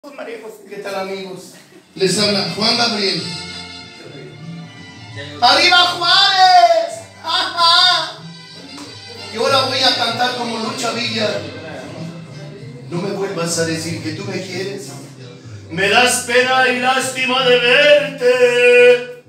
¿Qué tal, amigos? Les habla Juan Gabriel. ¡Arriba Juárez! ¡Ajá! Y ahora voy a cantar como Lucha Villa. No me vuelvas a decir que tú me quieres. Me das pena y lástima de verte.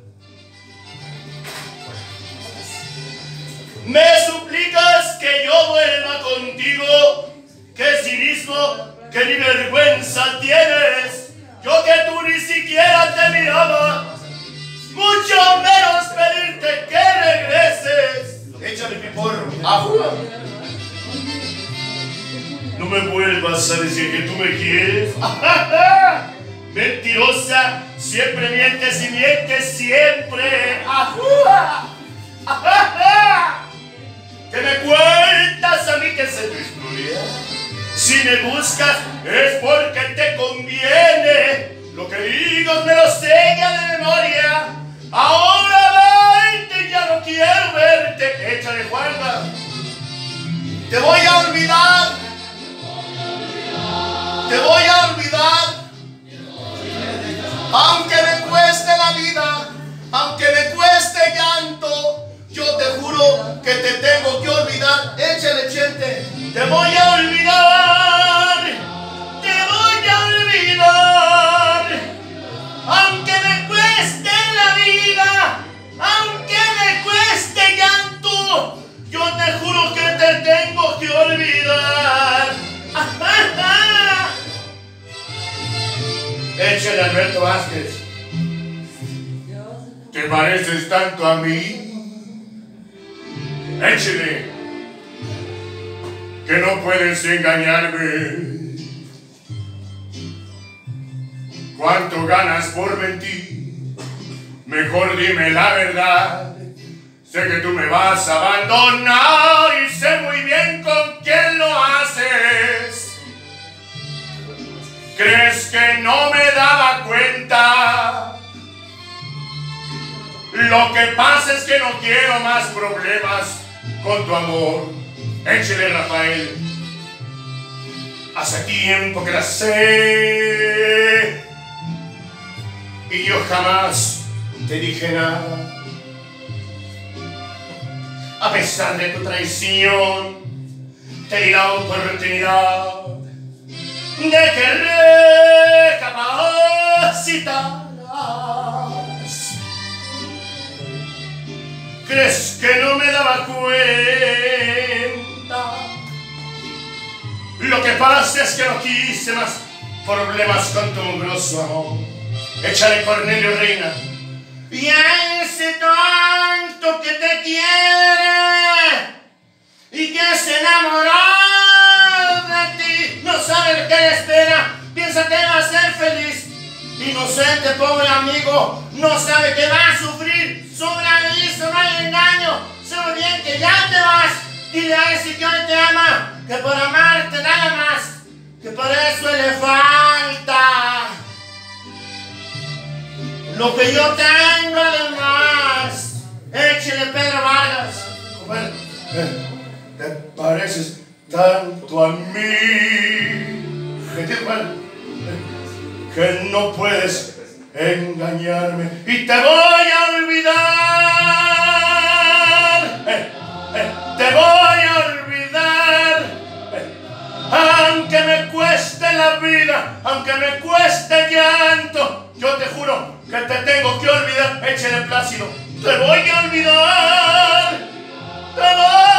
Me suplicas que yo vuelva contigo. Que cinismo, que ni vergüenza tienes. Yo que tú ni siquiera te miraba. Mucho menos pedirte que regreses. Échale mi porro. ¡Ajúa! No me vuelvas a decir que tú me quieres. Mentirosa, siempre mientes y mientes siempre. ¡Ajúa! Que me cuentas a mí que se tu historia. Si me buscas es porque te conviene. Lo que digo me lo sé ya de memoria. Ahora vente, ya no quiero verte. Échale, Juanma. Te voy a olvidar. Te voy a olvidar. Aunque me cueste la vida, aunque me cueste llanto, yo te juro que te tengo que olvidar. Échale, Chente. Te voy a olvidar. Te voy a olvidar. Aunque me cueste la vida, aunque me cueste llanto, yo te juro que te tengo que olvidar. Échale, Alberto Vázquez. ¿Te pareces tanto a mí? Échale. Que no puedes engañarme. ¿Cuánto ganas por mentir? Mejor dime la verdad. Sé que tú me vas a abandonar y sé muy bien con quién lo haces. ¿Crees que no me daba cuenta? Lo que pasa es que no quiero más problemas con tu amor. Échale, Rafael. Hace tiempo que la sé y yo jamás te dije nada. A pesar de tu traición, te di la oportunidad de que recapacitaras. ¿Crees que no me daba cuenta? Lo que pasa es que no quise más problemas con tu mugroso amor. Échale, Cornelio Reina. Y ese tanto que te quiere y que se enamoró de ti, no sabe lo que le espera, piensa que va a ser feliz. Inocente, pobre amigo, no sabe que va a sufrir. Sobre aviso, no hay engaño. Sé muy bien que ya te vas. Dile a ese que hoy te ama, que por amarte nada más, que por eso le falta lo que yo tengo además. Échale, Pedro Vargas. Te pareces tanto a mí que no puedes engañarme y te voy a olvidar. Te voy a olvidar. Aunque me cueste la vida, aunque me cueste llanto, yo te juro que te tengo que olvidar. Échale, Plácido. Te voy a olvidar. Te voy